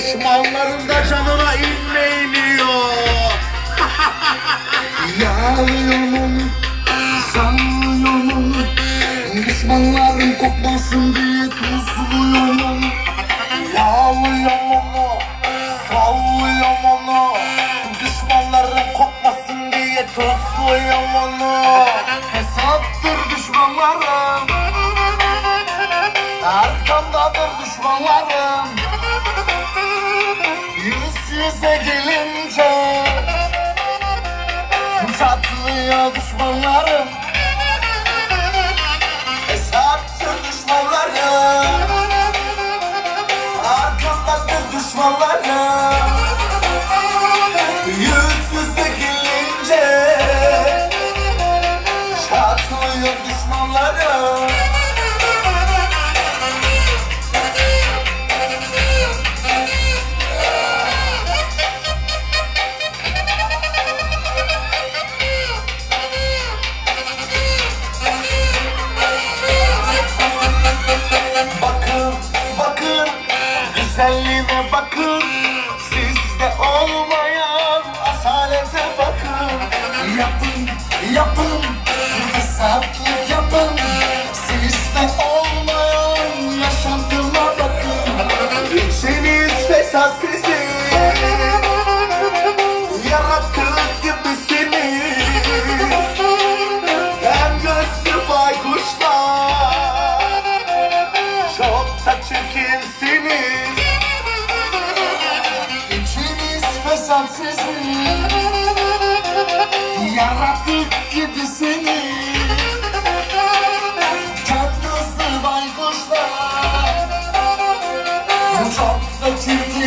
Düşmanların da canına inmeyiliyor. Yağlıyorum onu, sallıyorum onu. Düşmanların kopmasın diye tuzluyorum onu. Yağlıyorum onu, sallıyorum onu. Düşmanların kopmasın diye tuzluyorum onu. Hesaптır düşmanlarım, arkamdadır düşmanlarım. Yüz yüze gelince çatlıyor düşmanlarım. Hesaptır düşmanlarım, arkamdadır düşmanlarım. Yüz yüze gelince çatlıyor düşmanlarım. Güzelliğine bakın, sizde olmayan asalete bakın. Yapın, yapın, hesaplık yapın. Sizde olmayan yaşantıma bakın. İçiniz fesat sizin, yaratık gibisiniz. Ben gözlü baykuşlar, çok da çirkinsiniz. Fesat sizin, yaratık gibisiniz. Çok gözlü baykuşlar, çok da çirkin.